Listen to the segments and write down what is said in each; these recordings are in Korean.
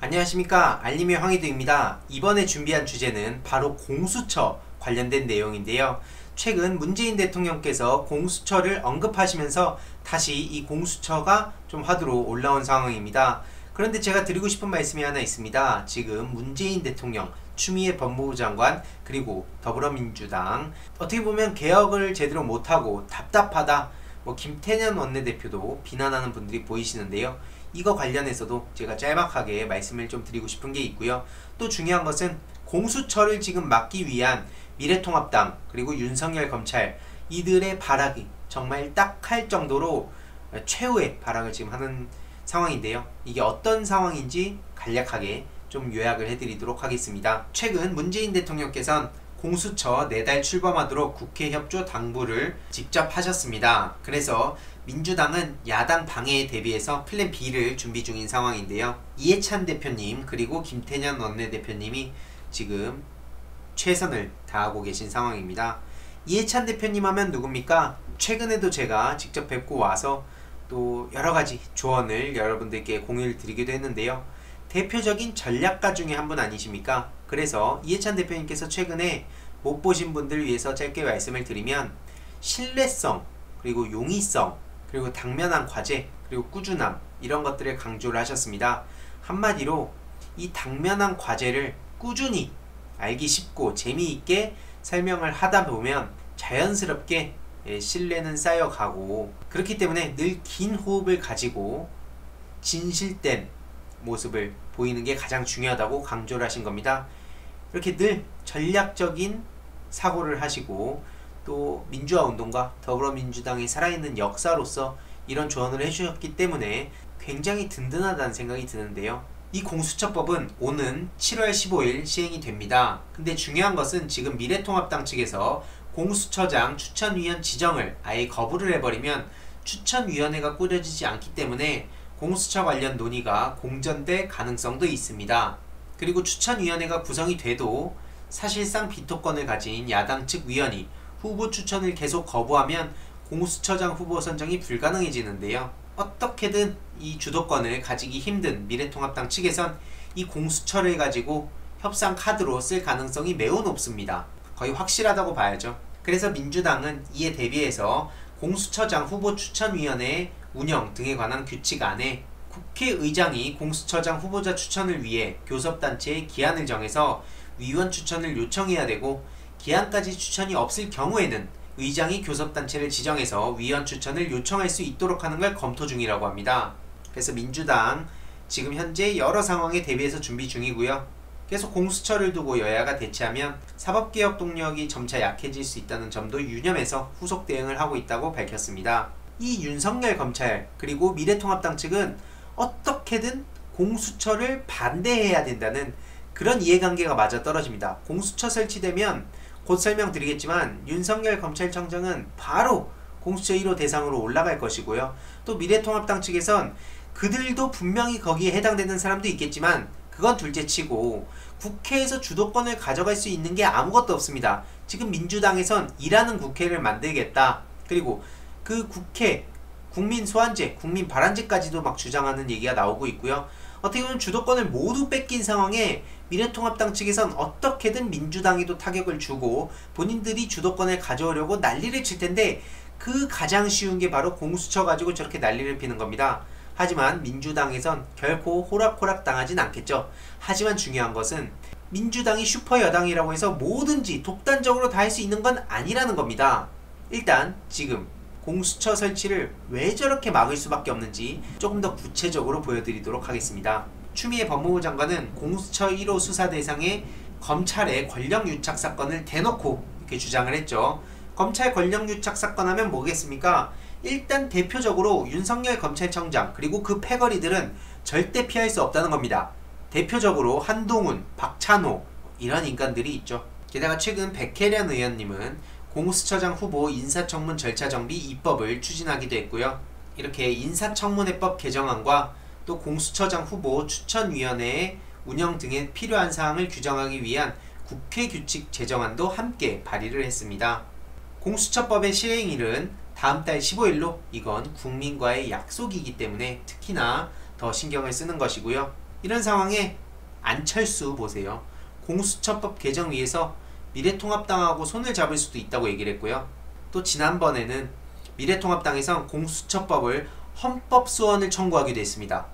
안녕하십니까, 알림의 황희두입니다. 이번에 준비한 주제는 바로 공수처 관련된 내용인데요. 최근 문재인 대통령께서 공수처를 언급하시면서 다시 이 공수처가 좀 화두로 올라온 상황입니다. 그런데 제가 드리고 싶은 말씀이 하나 있습니다. 지금 문재인 대통령, 추미애 법무부 장관, 그리고 더불어민주당, 어떻게 보면 개혁을 제대로 못하고 답답하다, 김태년 원내대표도 비난하는 분들이 보이시는데요. 이거 관련해서도 제가 짤막하게 말씀을 좀 드리고 싶은 게 있고요. 또 중요한 것은 공수처를 지금 막기 위한 미래통합당 그리고 윤석열 검찰, 이들의 발악이 정말 딱할 정도로 최후의 발악을 지금 하는 상황인데요. 이게 어떤 상황인지 간략하게 좀 요약을 해드리도록 하겠습니다. 최근 문재인 대통령께서는 공수처 4달 출범하도록 국회 협조 당부를 직접 하셨습니다. 그래서 민주당은 야당 방해에 대비해서 플랜 B를 준비 중인 상황인데요. 이해찬 대표님 그리고 김태년 원내대표님이 지금 최선을 다하고 계신 상황입니다. 이해찬 대표님 하면 누굽니까? 최근에도 제가 직접 뵙고 와서 또 여러가지 조언을 여러분들께 공유를 드리기도 했는데요. 대표적인 전략가 중에 한 분 아니십니까? 그래서 이해찬 대표님께서 최근에 못 보신 분들을 위해서 짧게 말씀을 드리면, 신뢰성, 그리고 용의성, 그리고 당면한 과제, 그리고 꾸준함, 이런 것들을 강조를 하셨습니다. 한마디로 이 당면한 과제를 꾸준히 알기 쉽고 재미있게 설명을 하다 보면 자연스럽게 신뢰는 쌓여가고, 그렇기 때문에 늘 긴 호흡을 가지고 진실된 모습을 보이는 게 가장 중요하다고 강조를 하신 겁니다. 이렇게 늘 전략적인 사고를 하시고, 또 민주화 운동과 더불어민주당이 살아있는 역사로서 이런 조언을 해주셨기 때문에 굉장히 든든하다는 생각이 드는데요. 이 공수처법은 오는 7월 15일 시행이 됩니다. 근데 중요한 것은 지금 미래통합당 측에서 공수처장 추천위원 지정을 아예 거부를 해버리면 추천위원회가 꾸려지지 않기 때문에 공수처 관련 논의가 공전될 가능성도 있습니다. 그리고 추천위원회가 구성이 돼도 사실상 비토권을 가진 야당 측 위원이 후보 추천을 계속 거부하면 공수처장 후보 선정이 불가능해지는데요. 어떻게든 이 주도권을 가지기 힘든 미래통합당 측에선 이 공수처를 가지고 협상 카드로 쓸 가능성이 매우 높습니다. 거의 확실하다고 봐야죠. 그래서 민주당은 이에 대비해서 공수처장 후보 추천위원회 운영 등에 관한 규칙 안에 국회의장이 공수처장 후보자 추천을 위해 교섭단체에 기한을 정해서 위원 추천을 요청해야 되고, 기한까지 추천이 없을 경우에는 의장이 교섭단체를 지정해서 위원 추천을 요청할 수 있도록 하는 걸 검토 중이라고 합니다. 그래서 민주당 지금 현재 여러 상황에 대비해서 준비 중이고요. 계속 공수처를 두고 여야가 대치하면 사법개혁 동력이 점차 약해질 수 있다는 점도 유념해서 후속 대응을 하고 있다고 밝혔습니다. 이 윤석열 검찰 그리고 미래통합당 측은 어떻게든 공수처를 반대해야 된다는 그런 이해관계가 맞아떨어집니다. 공수처 설치되면 곧 설명드리겠지만 윤석열 검찰청장은 바로 공수처 1호 대상으로 올라갈 것이고요. 또 미래통합당 측에선 그들도 분명히 거기에 해당되는 사람도 있겠지만 그건 둘째치고 국회에서 주도권을 가져갈 수 있는 게 아무것도 없습니다. 지금 민주당에선 일하는 국회를 만들겠다, 그리고 그 국회 국민 소환제, 국민 발안제까지도 막 주장하는 얘기가 나오고 있고요. 어떻게 보면 주도권을 모두 뺏긴 상황에 미래통합당 측에선 어떻게든 민주당에도 타격을 주고 본인들이 주도권을 가져오려고 난리를 칠 텐데, 그 가장 쉬운 게 바로 공수처 가지고 저렇게 난리를 피는 겁니다. 하지만 민주당에선 결코 호락호락 당하진 않겠죠. 하지만 중요한 것은 민주당이 슈퍼 여당이라고 해서 뭐든지 독단적으로 다 할 수 있는 건 아니라는 겁니다. 일단 지금 공수처 설치를 왜 저렇게 막을 수밖에 없는지 조금 더 구체적으로 보여드리도록 하겠습니다. 추미애 법무부 장관은 공수처 1호 수사 대상에 검찰의 권력유착 사건을 대놓고 이렇게 주장을 했죠. 검찰 권력유착 사건 하면 뭐겠습니까? 일단 대표적으로 윤석열 검찰청장 그리고 그 패거리들은 절대 피할 수 없다는 겁니다. 대표적으로 한동훈, 박찬호, 이런 인간들이 있죠. 게다가 최근 백혜련 의원님은 공수처장 후보 인사청문 절차 정비 입법을 추진하기도 했고요. 이렇게 인사청문회법 개정안과 또 공수처장 후보 추천위원회의 운영 등에 필요한 사항을 규정하기 위한 국회 규칙 제정안도 함께 발의를 했습니다. 공수처법의 시행일은 다음 달 15일로, 이건 국민과의 약속이기 때문에 특히나 더 신경을 쓰는 것이고요. 이런 상황에 안철수 보세요. 공수처법 개정 위해서 미래통합당하고 손을 잡을 수도 있다고 얘기를 했고요. 또 지난번에는 미래통합당에선 공수처법을 헌법 소원을 청구하기도 했습니다.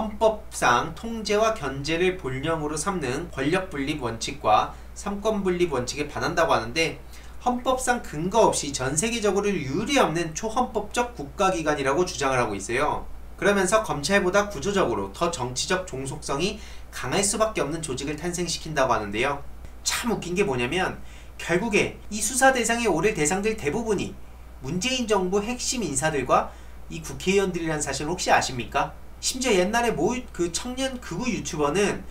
헌법상 통제와 견제를 본령으로 삼는 권력분립 원칙과 삼권분립 원칙에 반한다고 하는데, 헌법상 근거 없이 전세계적으로 유례없는 초헌법적 국가기관이라고 주장을 하고 있어요. 그러면서 검찰보다 구조적으로 더 정치적 종속성이 강할 수밖에 없는 조직을 탄생시킨다고 하는데요. 참 웃긴 게 뭐냐면 결국에 이 수사 대상에 오를 대상들 대부분이 문재인 정부 핵심 인사들과 이 국회의원들이라는 사실을 혹시 아십니까? 심지어 옛날에 그 청년 극우 유튜버는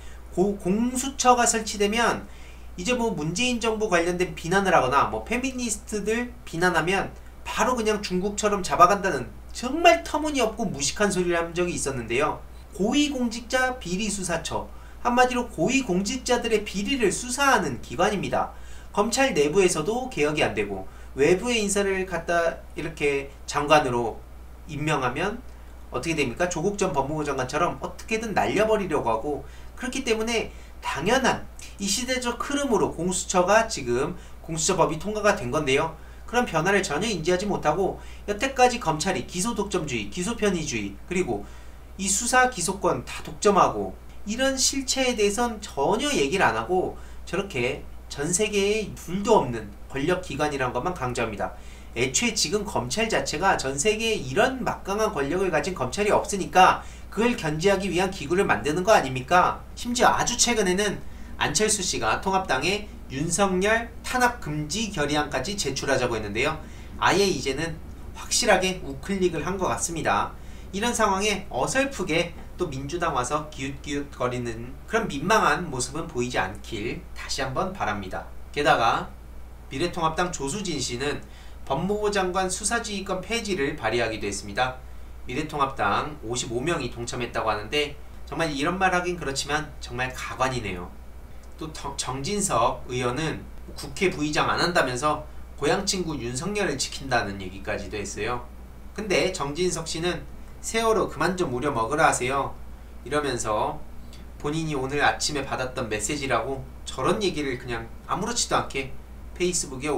공수처가 설치되면 이제 뭐 문재인 정부 관련된 비난을 하거나 뭐 페미니스트들 비난하면 바로 그냥 중국처럼 잡아간다는 정말 터무니없고 무식한 소리를 한 적이 있었는데요. 고위공직자 비리수사처, 한마디로 고위공직자들의 비리를 수사하는 기관입니다. 검찰 내부에서도 개혁이 안 되고 외부의 인사를 갖다 이렇게 장관으로 임명하면 어떻게 됩니까? 조국 전 법무부 장관처럼 어떻게든 날려버리려고 하고, 그렇기 때문에 당연한 이 시대적 흐름으로 공수처가 지금 공수처법이 통과가 된 건데요. 그런 변화를 전혀 인지하지 못하고 여태까지 검찰이 기소 독점주의, 기소 편의주의, 그리고 이 수사 기소권 다 독점하고 이런 실체에 대해선 전혀 얘기를 안 하고 저렇게 전 세계에 둘도 없는 권력기관이라는 것만 강조합니다. 애초에 지금 검찰 자체가 전 세계에 이런 막강한 권력을 가진 검찰이 없으니까 그걸 견제하기 위한 기구를 만드는 거 아닙니까? 심지어 아주 최근에는 안철수 씨가 통합당에 윤석열 탄압 금지 결의안까지 제출하자고 했는데요. 아예 이제는 확실하게 우클릭을 한 것 같습니다. 이런 상황에 어설프게 또 민주당 와서 기웃기웃거리는 그런 민망한 모습은 보이지 않길 다시 한번 바랍니다. 게다가 미래통합당 조수진 씨는 법무부 장관 수사지휘권 폐지를 발의하기도 했습니다. 미래통합당 55명이 동참했다고 하는데 정말 이런 말 하긴 그렇지만 정말 가관이네요. 또 정진석 의원은 국회 부의장 안 한다면서 고향 친구 윤석열을 지킨다는 얘기까지도 했어요. 근데 정진석 씨는 세월호 그만 좀 우려 먹으라 하세요. 이러면서 본인이 오늘 아침에 받았던 메시지라고 저런 얘기를 그냥 아무렇지도 않게 페이스북에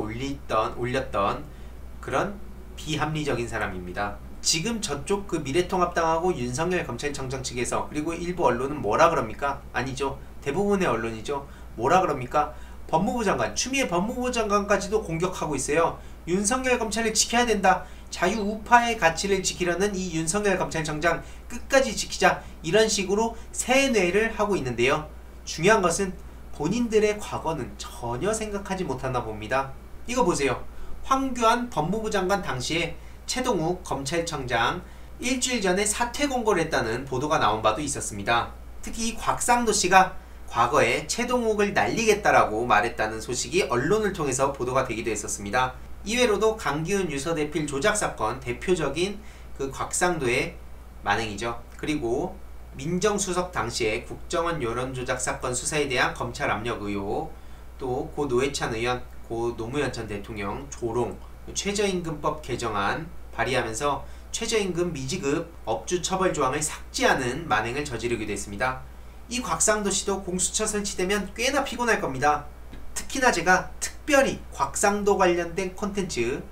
올렸던 그런 비합리적인 사람입니다. 지금 저쪽 그 미래통합당하고 윤석열 검찰청장 측에서, 그리고 일부 언론은 뭐라 그럽니까? 아니죠. 대부분의 언론이죠. 뭐라 그럽니까? 법무부 장관, 추미애 법무부 장관까지도 공격하고 있어요. 윤석열 검찰을 지켜야 된다. 자유우파의 가치를 지키려는 이 윤석열 검찰청장 끝까지 지키자. 이런 식으로 세뇌를 하고 있는데요. 중요한 것은 본인들의 과거는 전혀 생각하지 못하나 봅니다. 이거 보세요. 황교안 법무부 장관 당시에 최동욱 검찰청장 일주일 전에 사퇴 공고를 했다는 보도가 나온 바도 있었습니다. 특히 이 곽상도 씨가 과거에 최동욱을 날리겠다라고 말했다는 소식이 언론을 통해서 보도가 되기도 했었습니다. 이외로도 강기훈 유서대필 조작사건 대표적인 그 곽상도의 만행이죠. 그리고 민정수석 당시에 국정원 여론조작사건 수사에 대한 검찰 압력 의혹, 또 고 노회찬 의원, 고 노무현 전 대통령 조롱, 최저임금법 개정안 발의하면서 최저임금 미지급 업주 처벌 조항을 삭제하는 만행을 저지르기도 했습니다. 이 곽상도 씨도 공수처 설치되면 꽤나 피곤할 겁니다. 특히나 제가 특별히 곽상도 관련된 콘텐츠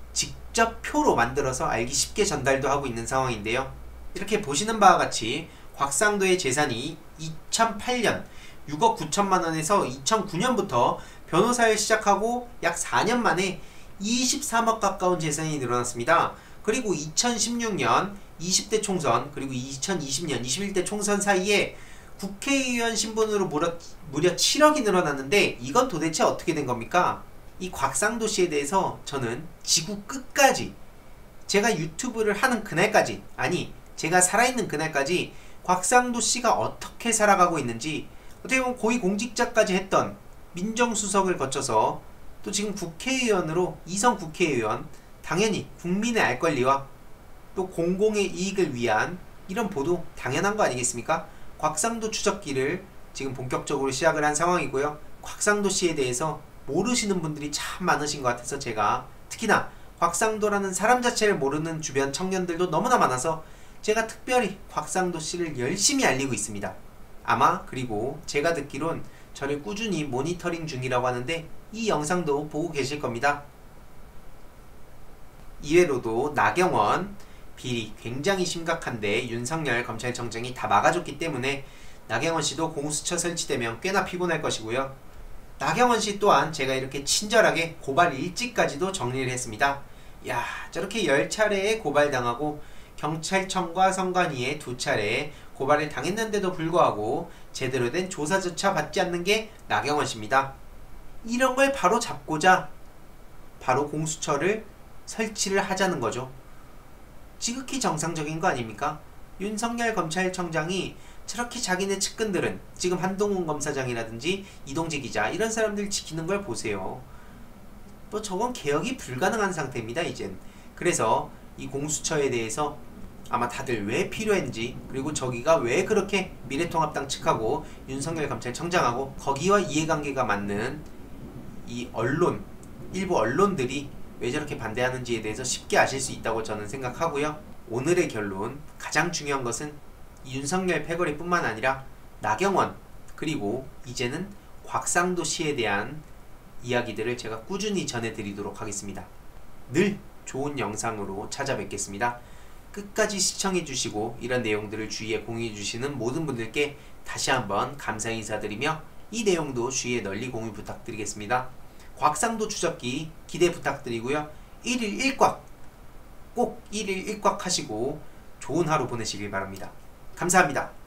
직접 표로 만들어서 알기 쉽게 전달도 하고 있는 상황인데요. 이렇게 보시는 바와 같이 곽상도의 재산이 2008년 6억 9천만 원에서 2009년부터 변호사를 시작하고 약 4년 만에 23억 가까운 재산이 늘어났습니다. 그리고 2016년 20대 총선, 그리고 2020년 21대 총선 사이에 국회의원 신분으로 무려 7억이 늘어났는데 이건 도대체 어떻게 된 겁니까? 이 곽상도 씨에 대해서 저는 지구 끝까지, 제가 유튜브를 하는 그날까지, 아니 제가 살아있는 그날까지 곽상도 씨가 어떻게 살아가고 있는지, 어떻게 보면 고위공직자까지 했던 민정수석을 거쳐서 또 지금 국회의원으로, 이성 국회의원, 당연히 국민의 알 권리와 또 공공의 이익을 위한 이런 보도 당연한 거 아니겠습니까? 곽상도 추적기를 지금 본격적으로 시작을 한 상황이고요. 곽상도 씨에 대해서 모르시는 분들이 참 많으신 것 같아서 제가, 특히나 곽상도라는 사람 자체를 모르는 주변 청년들도 너무나 많아서 제가 특별히 곽상도 씨를 열심히 알리고 있습니다. 아마 그리고 제가 듣기론 저를 꾸준히 모니터링 중이라고 하는데 이 영상도 보고 계실 겁니다. 이외로도 나경원 비리 굉장히 심각한데 윤석열 검찰청장이 다 막아줬기 때문에 나경원 씨도 공수처 설치되면 꽤나 피곤할 것이고요. 나경원 씨 또한 제가 이렇게 친절하게 고발 일지까지도 정리를 했습니다. 야, 저렇게 10차례에 고발당하고 경찰청과 선관위에 2차례 고발을 당했는데도 불구하고 제대로 된 조사조차 받지 않는 게 나경원 씨입니다. 이런 걸 바로 잡고자 바로 공수처를 설치를 하자는 거죠. 지극히 정상적인 거 아닙니까? 윤석열 검찰청장이 저렇게 자기네 측근들은 지금 한동훈 검사장이라든지 이동재 기자 이런 사람들 지키는 걸 보세요. 뭐 저건 개혁이 불가능한 상태입니다 이젠. 그래서 이 공수처에 대해서 아마 다들 왜 필요했는지, 그리고 저기가 왜 그렇게 미래통합당 측하고 윤석열 검찰청장하고 거기와 이해관계가 맞는 이 언론, 일부 언론들이 왜 저렇게 반대하는지에 대해서 쉽게 아실 수 있다고 저는 생각하고요. 오늘의 결론, 가장 중요한 것은 윤석열 패거리 뿐만 아니라 나경원, 그리고 이제는 곽상도 씨에 대한 이야기들을 제가 꾸준히 전해드리도록 하겠습니다. 늘 좋은 영상으로 찾아뵙겠습니다. 끝까지 시청해주시고 이런 내용들을 주위에 공유해주시는 모든 분들께 다시 한번 감사 인사드리며 이 내용도 주위에 널리 공유 부탁드리겠습니다. 곽상도 추적기 기대 부탁드리고요. 1일 1곽 꼭 1일 1곽 하시고 좋은 하루 보내시길 바랍니다. 감사합니다.